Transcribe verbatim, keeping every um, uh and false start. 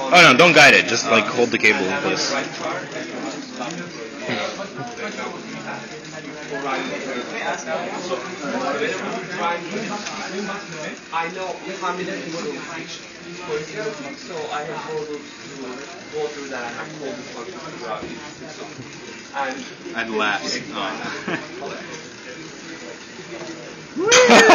Oh no, don't guide it. Just like hold the cable in place. I know how many people will teach, so I have ordered to go through that and I call this one to figure out and and laughs. Oh.